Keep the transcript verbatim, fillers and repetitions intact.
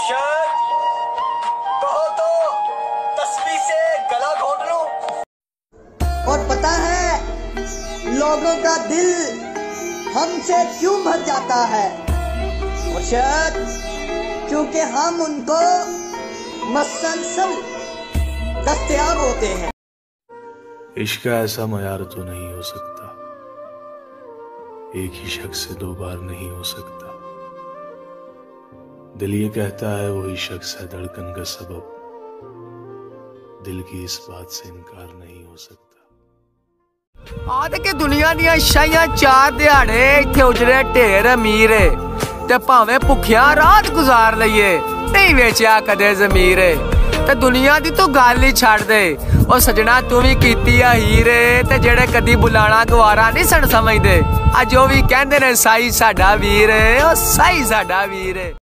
मुर्शद कहो तो तस्बीह से गला घोट लूं। और पता है लोगों का दिल हमसे क्यों भर जाता है मुर्शद? क्योंकि हम उनको मसलसल दस्तयाब होते हैं। इश्क का ऐसा मयार तो नहीं हो सकता, एक ही शख्स से दो बार नहीं हो सकता। दिल ये कहता है वही शख्स है धड़कन का सबब, दिल की इस बात से इनकार नहीं हो सकता। आद के दुनिया दियां शाइयां चार दिहाड़े इत्थे उजड़े ढेर अमीर ते भावें भुखिया रात गुजार लईए नहीं वेचिया कदे जमीर ते दुनिया दी तू गल ही छड़ दे। ओ सजना तू भी कीती आ हीरे ते जेड़े कदी बुलाना गवारा नहीं सन समझदे, अज ओ भी कहंदे ने साई साडा वीर, ओ साई साडा वीर।